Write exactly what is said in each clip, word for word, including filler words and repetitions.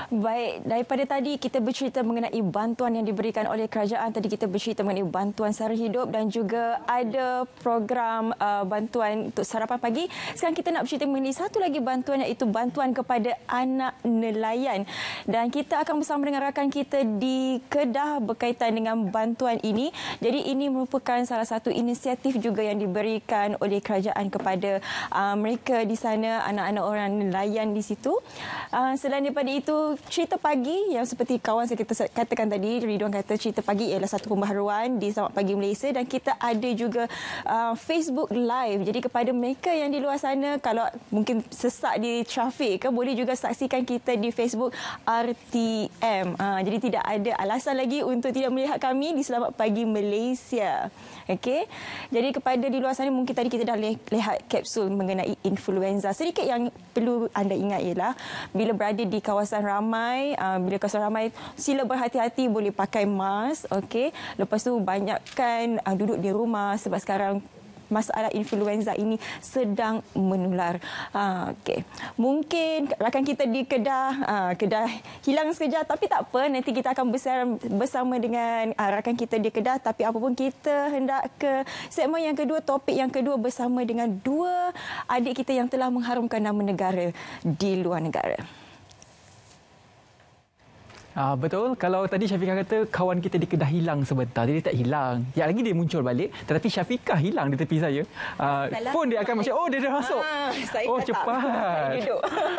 Baik, daripada tadi kita bercerita mengenai bantuan yang diberikan oleh kerajaan. Tadi kita bercerita mengenai bantuan sara hidup dan juga ada program uh, bantuan untuk sarapan pagi. Sekarang kita nak bercerita mengenai satu lagi bantuan, iaitu bantuan kepada anak nelayan. Dan kita akan bersama dengan rakan kita di Kedah berkaitan dengan bantuan ini. Jadi ini merupakan salah satu inisiatif juga yang diberikan oleh kerajaan kepada uh, mereka di sana, anak-anak orang nelayan di situ. Uh, selain daripada itu, cerita pagi yang seperti kawan saya kita katakan tadi, Ridwan kata cerita pagi ialah satu pembaharuan di Selamat Pagi Malaysia, dan kita ada juga uh, Facebook Live. Jadi kepada mereka yang di luar sana, kalau mungkin sesak di trafik ke, boleh juga saksikan kita di Facebook R T M. Uh, jadi tidak ada alasan lagi untuk tidak melihat kami di Selamat Pagi Malaysia. Okey. Jadi kepada di luar sana, mungkin tadi kita dah lihat kapsul mengenai influenza. Sedikit yang perlu anda ingat ialah bila berada di kawasan ramai, uh, bila kawasan ramai, sila berhati-hati, boleh pakai mask. Okey. Lepas tu banyakkan uh, duduk di rumah sebab sekarang masalah influenza ini sedang menular. Ha, okey. Mungkin rakan kita di Kedah, ha, Kedah hilang sekejap, tapi tak apa. Nanti kita akan bersama dengan ha, rakan kita di Kedah. Tapi apapun, kita hendak ke segmen yang kedua, topik yang kedua bersama dengan dua adik kita yang telah mengharumkan nama negara di luar negara. Ah, betul. Kalau tadi Syafiqah kata kawan kita di Kedah hilang sebentar, dia tak hilang. Ya lagi dia muncul balik, tetapi Syafiqah hilang di tepi saya. Ah, pun dia akan macam, oh dia dah masuk. Ah, saya oh tak, cepat. saya duduk.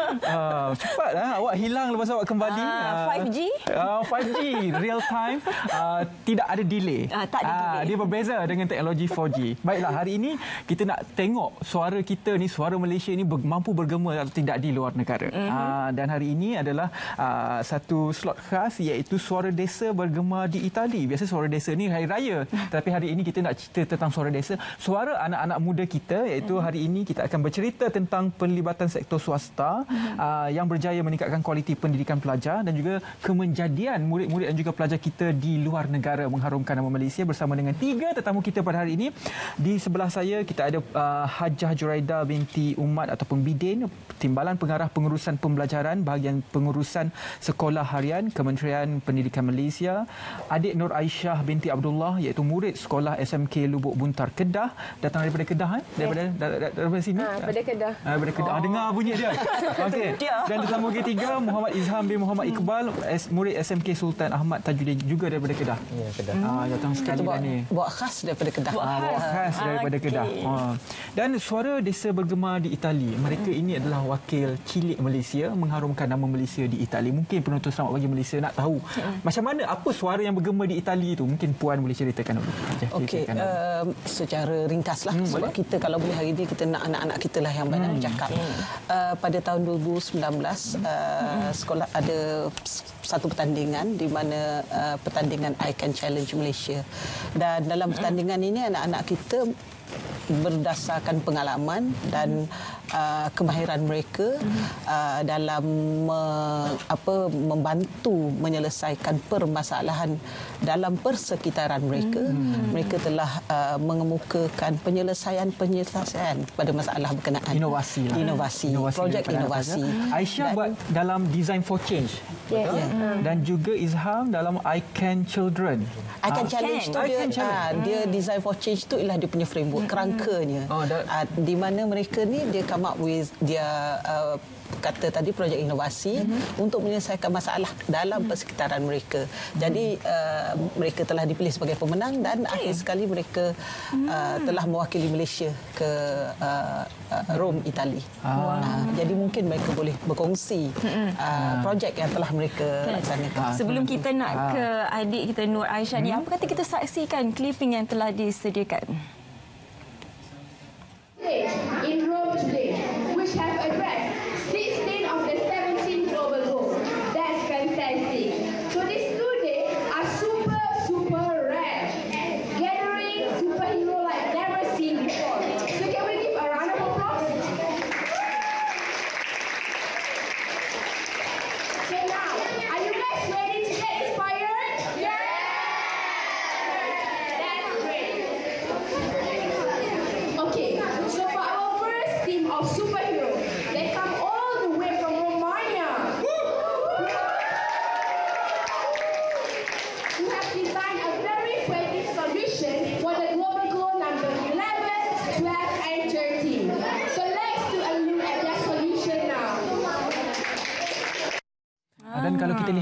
Ah, cepat lah. Awak hilang lepas awak kembali. Ah, five G. Ah, five G real time. Ah, tidak ada delay. Ah, tak ada ah, delay. Dia berbeza dengan teknologi four G. Baiklah, hari ini kita nak tengok suara kita ni, suara Malaysia ni mampu bergema atau tidak di luar negara. Mm-hmm. Ah, dan hari ini adalah ah, satu slot khas, iaitu suara desa bergema di Itali. Biasa suara desa ni hari raya, tapi hari ini kita nak cerita tentang suara desa, suara anak-anak muda kita, iaitu hari ini kita akan bercerita tentang penlibatan sektor swasta uh, yang berjaya meningkatkan kualiti pendidikan pelajar dan juga kemenjadian murid-murid dan juga pelajar kita di luar negara, mengharumkan nama Malaysia bersama dengan tiga tetamu kita pada hari ini. Di sebelah saya kita ada uh, Hajah Juraida binti Umat ataupun Bidin, Timbalan Pengarah Pengurusan Pembelajaran bahagian pengurusan sekolah harian Kementerian Pendidikan Malaysia. Adik Nur Aisyah binti Abdullah, iaitu murid sekolah S M K Lubuk Buntar Kedah, datang daripada Kedah eh? daripada yes. daripada, daripada sini. Ha, daripada Kedah. Ha, daripada Kedah. Oh. Dengar bunyi dia. Okey. Dan tetamu ketiga Muhammad Izham bin Muhammad Iqbal, murid S M K Sultan Ahmad Tajuddin, juga daripada Kedah. Ya, Kedah. Ha, datang sekali bawa, ni. Bawa khas daripada Kedah. Bawa khas, bawa khas daripada okay. Kedah. Ha. Dan suara desa bergema di Itali. Mereka hmm. ini adalah wakil cilik Malaysia, mengharumkan nama Malaysia di Itali. Mungkin penonton Selamat Pagi Malaysia nak tahu hmm. macam mana, apa suara yang bergema di Itali itu. Mungkin Puan boleh ceritakan dulu. Okey, uh, secara ringkaslah. Hmm, sebab boleh? Kita kalau boleh hari ini kita nak anak-anak kita lah yang banyak hmm. bercakap. Hmm. Uh, pada tahun dua ribu sembilan belas uh, hmm. sekolah ada satu pertandingan di mana uh, pertandingan I Can Challenge Malaysia. Dan dalam pertandingan ini anak-anak kita berdasarkan pengalaman dan uh, kemahiran mereka uh, dalam me, apa membantu menyelesaikan permasalahan dalam persekitaran mereka. Hmm. Mereka telah uh, mengemukakan penyelesaian-penyelesaian pada masalah berkenaan inovasi, lah. inovasi, inovasi projek inovasi. Aisyah dan, buat dalam Design for Change. Yes. Yeah. Hmm. Dan juga Izham dalam I Can Children. I Can Challenge tu dia, uh, dia Design for Change tu ialah dia punya framework, kerangkanya. Oh, uh, di mana mereka ni dia come up with dia uh, kata tadi projek inovasi mm-hmm. untuk menyelesaikan masalah dalam mm-hmm. persekitaran mereka. Jadi uh, mereka telah dipilih sebagai pemenang dan okay. akhir sekali mereka mm. uh, telah mewakili Malaysia ke uh, uh, Rome, Itali. Ah. Uh, jadi mungkin mereka boleh berkongsi mm-hmm. uh, projek yang telah mereka okay. laksanakan. Ah. Sebelum kita nak ah. ke adik kita Nur Aisyah ni, mm. apa kata kita saksikan clipping yang telah disediakan? In Rome today, which have addressed sixteen of the seventeen global goals. That's fantastic. So these two days are super, super rare. Gathering superhero like never seen before. So can we give a round of applause? So now, are you guys ready to get inspired? Yeah! That's great.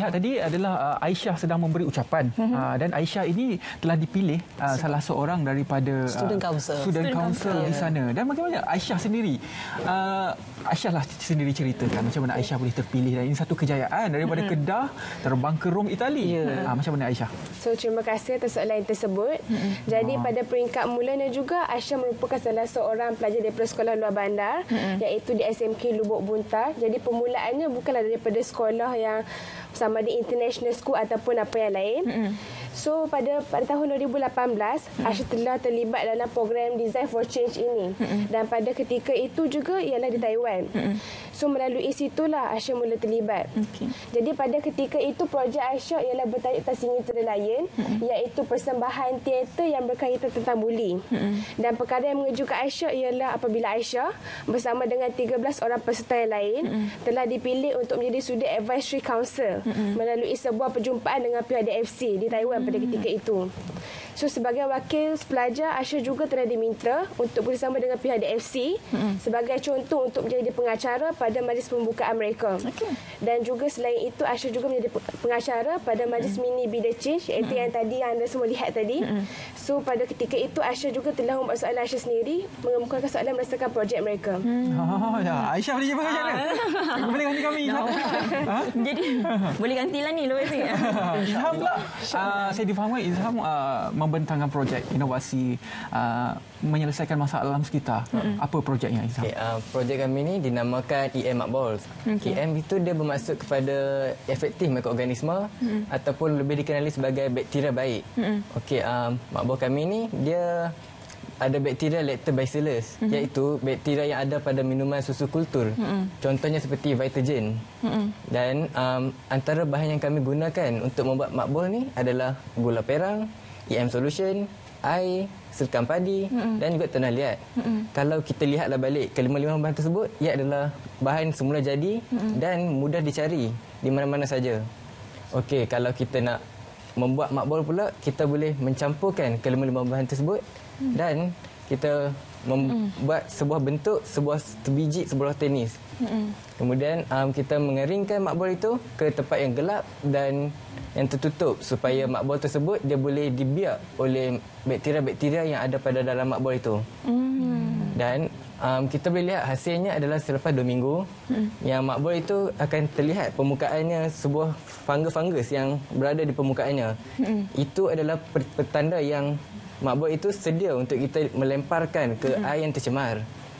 lihat tadi adalah uh, Aisyah sedang memberi ucapan mm-hmm. uh, dan Aisyah ini telah dipilih uh, salah seorang daripada uh, student council, student council di sana. Dan bagaimana Aisyah sendiri? Uh, Aisyah lah sendiri ceritakan macam mana Aisyah boleh terpilih, dan ini satu kejayaan daripada mm-hmm. Kedah terbang ke Rom, Itali. Yeah. Uh, macam mana Aisyah? So terima kasih atas soalan tersebut. Mm-hmm. Jadi oh. pada peringkat mulanya juga Aisyah merupakan salah seorang pelajar daripada sekolah luar bandar mm-hmm. iaitu di S M K Lubuk Buntar. Jadi permulaannya bukanlah daripada sekolah yang sama di international school ataupun apa yang lain. Mm-hmm. So pada pada tahun dua ribu lapan belas mm-hmm. Aisyah telah terlibat dalam program Design for Change ini. Mm-hmm. Dan pada ketika itu juga ialah di Taiwan. Mm-hmm. So melalui situlah Aisyah mula terlibat. Okay. Jadi pada ketika itu projek Aisyah ialah bertajuk atas sinetron lain mm-hmm. iaitu persembahan teater yang berkaitan tentang buli. Mm-hmm. Dan perkara yang mengejutkan Aisyah ialah apabila Aisyah bersama dengan tiga belas orang peserta yang lain mm-hmm. telah dipilih untuk menjadi Student Advisory Council mm-hmm. melalui sebuah perjumpaan dengan pihak D F C di Taiwan pada ketika itu. So sebagai wakil pelajar, Aisyah juga telah diminta untuk bersama dengan pihak D F C mm-hmm. sebagai contoh untuk menjadi pengacara pada majlis pembukaan mereka. Okay. Dan juga selain itu, Aisyah juga menjadi pengacara pada majlis mm-hmm. mini Be The Change iaitu mm-hmm. yang tadi yang anda semua lihat tadi. Mm-hmm. So pada ketika itu, Aisyah juga telah membuat soalan Aisyah sendiri, mengemukakan soalan berdasarkan projek mereka. Mm. Oh, ya. Aisyah boleh jawab macam mana? Boleh ganti kami. No. Ha? Jadi boleh gantilah ni lepas ni. Izham pula. Uh, saya difahamkan Izham uh, membentangkan projek inovasi uh, menyelesaikan masalah alam sekitar. Mm-hmm. Apa projeknya Izham? Okay, uh, projek kami ini dinamakan E M Makbol. Okay. E M itu dia bermaksud kepada efektif mikroorganisme mm-hmm. ataupun lebih dikenali sebagai bakteria baik. Mm-hmm. Okey, um, Makbol kami ini dia ada bakteria Lactobacillus mm-hmm. iaitu bakteria yang ada pada minuman susu kultur. Mm-hmm. Contohnya seperti Vitagen. Mm-hmm. Dan um, antara bahan yang kami gunakan untuk membuat makbol ni adalah gula perang, E M solution, air, serkam padi mm-hmm. dan juga tanah liat. Mm-hmm. Kalau kita lihatlah balik kelima-lima bahan tersebut, ia adalah bahan semula jadi mm-hmm. dan mudah dicari di mana-mana saja. Okey, kalau kita nak membuat makbol pula, kita boleh mencampurkan kelima-lima bahan tersebut mm-hmm. dan kita membuat mm-hmm. sebuah bentuk, sebuah sebiji sebuah tenis. Mm-hmm. Kemudian um, kita mengeringkan makbol itu ke tempat yang gelap dan yang tertutup supaya makbol tersebut dia boleh dibiak oleh bakteria-bakteria yang ada pada dalam makbol itu. Mm. Dan um, kita boleh lihat hasilnya adalah selepas dua minggu mm. yang makbol itu akan terlihat permukaannya sebuah fungus-fungus yang berada di permukaannya. Mm. Itu adalah petanda yang makbol itu sedia untuk kita melemparkan ke mm. air yang tercemar.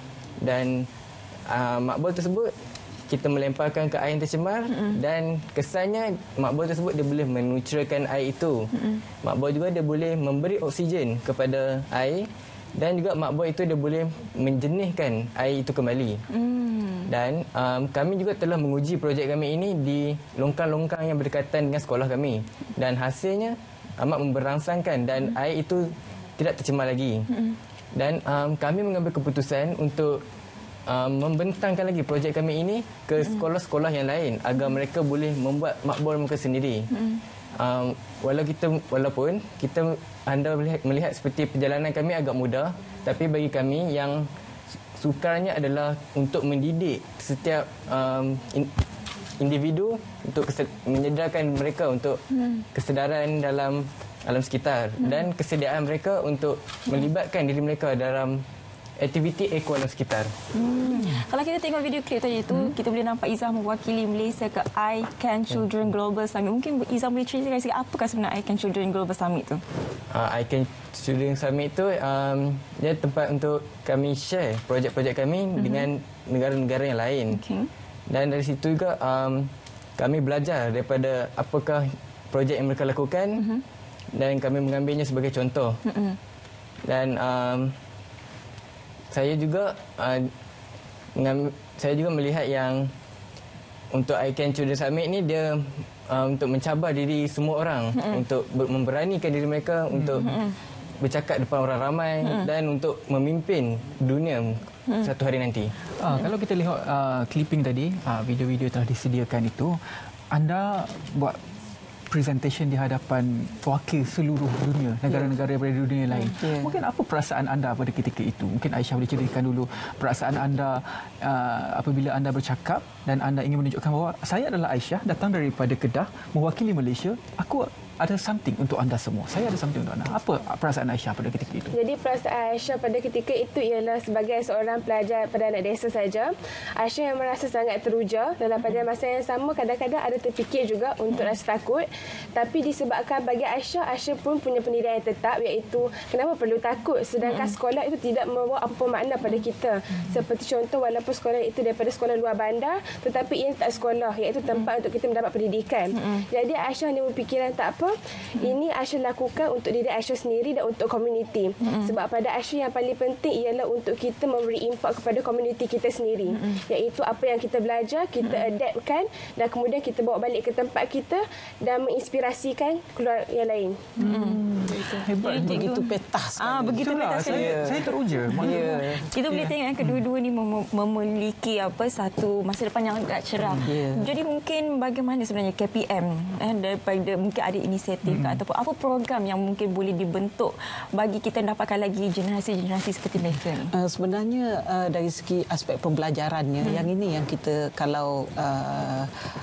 Dan uh, makbol tersebut kita melemparkan ke air yang tercemar mm-hmm. dan kesannya makbol tersebut dia boleh menutralkan air itu. Mm-hmm. Makbol juga dia boleh memberi oksigen kepada air dan juga makbol itu dia boleh menjernihkan air itu kembali. Mm. Dan um, kami juga telah menguji projek kami ini di longkang-longkang yang berdekatan dengan sekolah kami dan hasilnya amat memberangsangkan dan mm. air itu tidak tercemar lagi. Mm. Dan um, kami mengambil keputusan untuk Um, membentangkan lagi projek kami ini ke sekolah-sekolah yang lain agar mereka boleh membuat makbol mereka sendiri. Mm. Um, walau kita, walaupun kita anda melihat, melihat seperti perjalanan kami agak mudah, tapi bagi kami yang sukarnya adalah untuk mendidik setiap um, in, individu untuk menyedarkan mereka untuk mm. kesedaran dalam alam sekitar mm. dan kesediaan mereka untuk melibatkan diri mereka dalam aktiviti eko alam sekitar. Hmm. Kalau kita tengok video klip tadi itu, hmm. kita boleh nampak Izzah mewakili Malaysia ke I Can Children Global Summit. Mungkin Izzah boleh ceritakan sikit apakah sebenarnya I Can Children Global Summit itu? Uh, I Can Children Summit itu um, dia tempat untuk kami share projek-projek kami hmm. dengan negara-negara yang lain. Okay. Dan dari situ juga um, kami belajar daripada apakah projek yang mereka lakukan hmm. dan kami mengambilnya sebagai contoh. Hmm. Dan um, Saya juga uh, saya juga melihat yang untuk I Can Children Summit ni dia uh, untuk mencabar diri semua orang mm-hmm. untuk memberanikan diri mereka mm-hmm. untuk bercakap depan orang ramai mm-hmm. dan untuk memimpin dunia mm-hmm. satu hari nanti. Uh, kalau kita lihat uh, clipping tadi, uh, video-video telah disediakan itu, anda buat presentation di hadapan wakil seluruh dunia, negara-negara daripada dunia lain. Yeah. Mungkin apa perasaan anda pada ketika itu? Mungkin Aisyah boleh ceritakan dulu perasaan anda uh, apabila anda bercakap dan anda ingin menunjukkan bahawa saya adalah Aisyah, datang daripada Kedah, mewakili Malaysia. Aku ada something untuk anda semua. Saya ada something untuk anda. Apa perasaan Aisyah pada ketika itu? Jadi perasaan Aisyah pada ketika itu ialah sebagai seorang pelajar perdana desa saja. Aisyah yang merasa sangat teruja, dalam pada masa yang sama kadang-kadang ada terfikir juga untuk rasa takut. Tapi disebabkan bagi Aisyah, Aisyah pun punya pendirian yang tetap, iaitu kenapa perlu takut sedangkan sekolah itu tidak membawa apa makna pada kita. Seperti contoh, walaupun sekolah itu daripada sekolah luar bandar, tetapi ia tak sekolah, iaitu tempat untuk kita mendapat pendidikan. Jadi Aisyah hanya berfikiran tak apa, ini Aisyah lakukan untuk diri Aisyah sendiri dan untuk komuniti. Mm-hmm. Sebab pada Aisyah yang paling penting ialah untuk kita memberi impak kepada komuniti kita sendiri. Mm-hmm. Iaitu apa yang kita belajar, kita mm-hmm. adaptkan dan kemudian kita bawa balik ke tempat kita dan menginspirasikan keluar yang lain. Mm-hmm. Hebat, begitu petas. Ah, begitu Itulah, petas. saya, saya teruja. Yeah. Kita boleh tengok yang kedua-dua ni mem- memiliki apa satu masa depan yang agak cerah. Yeah. Jadi mungkin bagaimana sebenarnya K P M eh, daripada mungkin ada inisiatif hmm. ataupun apa program yang mungkin boleh dibentuk bagi kita dapatkan lagi generasi-generasi seperti mereka ni? Uh, sebenarnya uh, dari segi aspek pembelajarannya, hmm. yang ini yang kita kalau uh,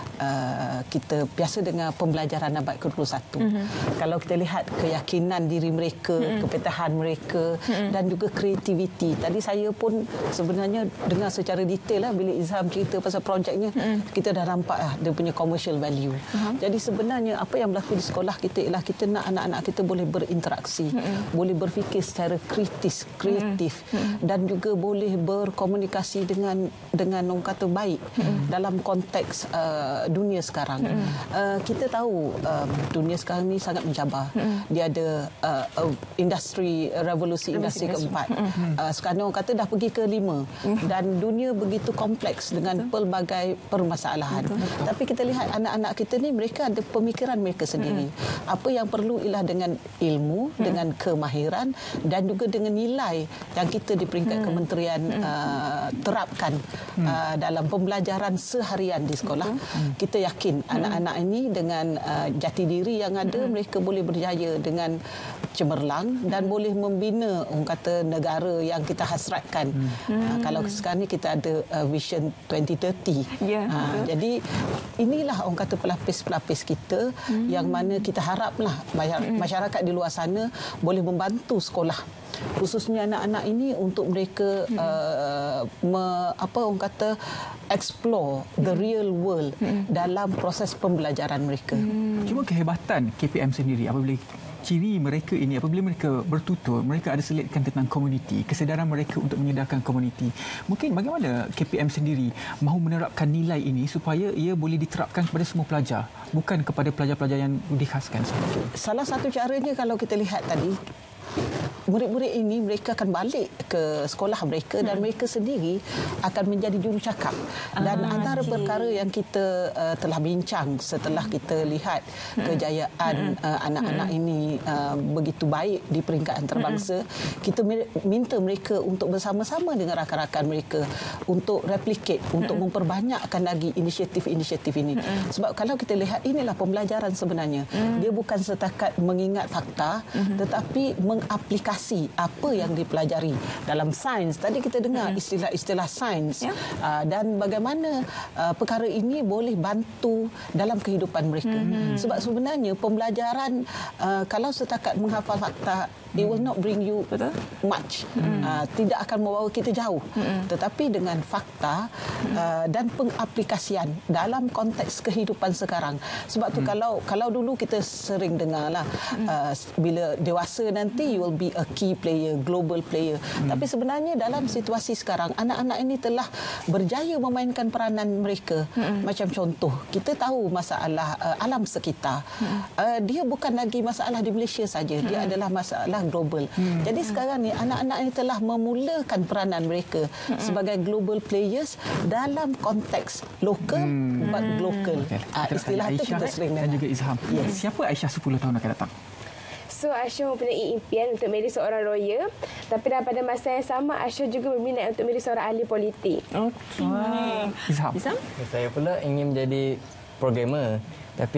uh, kita biasa dengan pembelajaran abad ke dua puluh satu. Hmm. Kalau kita lihat keyakinan diri mereka, hmm. kepetahan mereka hmm. dan juga kreativiti. Tadi saya pun sebenarnya dengar secara detail lah bila Izham cerita pasal projeknya, hmm. kita dah nampak lah dia punya commercial value. Hmm. Jadi sebenarnya apa yang berlaku di sekolah kita ialah kita nak anak-anak kita boleh berinteraksi, mm-hmm. boleh berfikir secara kritis, kreatif mm-hmm. dan juga boleh berkomunikasi dengan dengan orang kata baik mm-hmm. dalam konteks uh, dunia sekarang. Mm-hmm. Uh, kita tahu uh, dunia sekarang ni sangat mencabar. Mm-hmm. Dia ada uh, uh, industri revolusi industri keempat. Mm-hmm. Uh, sekarang orang kata dah pergi ke lima mm-hmm. dan dunia begitu kompleks dengan betul. pelbagai permasalahan. Betul. Tapi kita lihat anak-anak kita ni mereka ada pemikiran mereka sendiri. Mm-hmm. Apa yang perlu ialah dengan ilmu, hmm. dengan kemahiran dan juga dengan nilai yang kita di peringkat hmm. kementerian hmm. Uh, terapkan hmm. uh, dalam pembelajaran seharian di sekolah. Hmm. Kita yakin hmm. anak-anak ini dengan uh, jati diri yang ada, hmm. mereka boleh berjaya dengan cemerlang dan hmm. boleh membina orang kata negara yang kita hasratkan. Hmm. Uh, kalau sekarang ni kita ada uh, Vision twenty thirty. Yeah. Uh, jadi inilah orang kata pelapis-pelapis kita hmm. yang mana kita haraplah masyarakat di luar sana boleh membantu sekolah, khususnya anak-anak ini untuk mereka hmm. uh, me, apa orang kata explore the real world hmm. dalam proses pembelajaran mereka. Hmm. Cuma kehebatan K P M sendiri apabila ciri mereka ini apabila mereka bertutur, mereka ada selitkan tentang komuniti, kesedaran mereka untuk menyedarkan komuniti. Mungkin bagaimana K P M sendiri mahu menerapkan nilai ini supaya ia boleh diterapkan kepada semua pelajar, bukan kepada pelajar-pelajar yang dikhaskan sahaja? Salah satu caranya kalau kita lihat tadi, murid-murid ini mereka akan balik ke sekolah mereka dan mereka sendiri akan menjadi jurucakap. Dan ah, antara okay. perkara yang kita uh, telah bincang setelah kita lihat kejayaan uh, anak-anak ini uh, begitu baik di peringkat antarabangsa, kita minta mereka untuk bersama-sama dengan rakan-rakan mereka untuk replicate, untuk memperbanyakkan lagi inisiatif-inisiatif ini. Sebab kalau kita lihat, inilah pembelajaran sebenarnya. Dia bukan setakat mengingat fakta, tetapi mengaplikasi apa yang dipelajari dalam sains. Tadi kita dengar istilah-istilah sains ya. uh, dan bagaimana uh, perkara ini boleh bantu dalam kehidupan mereka. Hmm. Sebab sebenarnya pembelajaran uh, kalau setakat menghafal fakta, it will not bring you Betul? much. Hmm. Uh, tidak akan membawa kita jauh. Hmm. Tetapi dengan fakta uh, dan pengaplikasian dalam konteks kehidupan sekarang. Sebab tu hmm. kalau kalau dulu kita sering dengarlah uh, bila dewasa nanti you will be a key player, global player. Hmm. Tapi sebenarnya dalam situasi sekarang, anak-anak ini telah berjaya memainkan peranan mereka. Hmm. Macam contoh, kita tahu masalah uh, alam sekitar. Hmm. Uh, dia bukan lagi masalah di Malaysia saja. Hmm. Dia adalah masalah global. Hmm. Jadi sekarang ni anak-anak ini telah memulakan peranan mereka hmm. sebagai global players dalam konteks lokal hmm. but global. Okay. Uh, istilah itu kita sering dengar. Dan juga Izham. Yes. Siapa Aisyah sepuluh tahun akan datang? So Aisyah mempunyai impian untuk menjadi seorang lawyer, tapi dalam pada masa yang sama Aisyah juga berminat untuk menjadi seorang ahli politik. Okey. Izham. Izham? Saya pula ingin menjadi programmer, tapi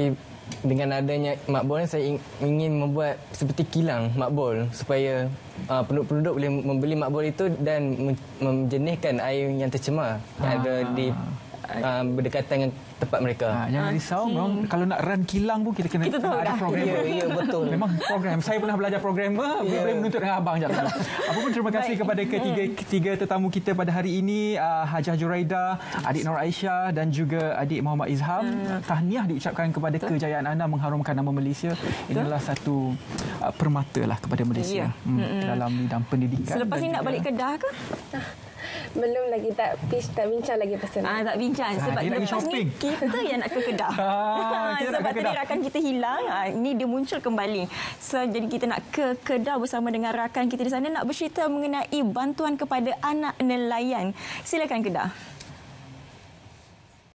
dengan adanya makbul, saya ingin membuat seperti kilang makbul supaya uh, penduduk-penduduk boleh membeli makbul itu dan menjernihkan air yang tercemar yang Ah. ada di uh, berdekatan dengan tempat mereka. Ha, jangan risau, memang kalau nak run kilang pun kita kena Kita tahu ada dah. program. Ya, ya, betul. Memang program. Saya pernah belajar programmer, yeah. Boleh menuntut dengan abang jap dulu. Apa pun terima kasih kepada ketiga ketiga tetamu kita pada hari ini, uh, Hajah Juraida, adik Nur Aisyah dan juga adik Muhammad Izham. Hmm. Tahniah diucapkan kepada Betul. kejayaan anda mengharumkan nama Malaysia. Inilah satu uh, permata lah kepada Malaysia Ya. hmm, hmm. dalam bidang pendidikan. Selepas dan ni nak juga- balik Kedah ke? Belum lagi, tak pitch, tak bincang lagi pasal Ah, tak bincang. Ah, Sebab dia nak pergi lepas shopping. ni kita yang nak ke Kedah. Ah, kita nak Sebab ke Kedah. tadi rakan kita hilang. Ah, ini dia muncul kembali. So, jadi kita nak ke Kedah bersama dengan rakan kita di sana nak bercerita mengenai bantuan kepada anak nelayan. Silakan Kedah.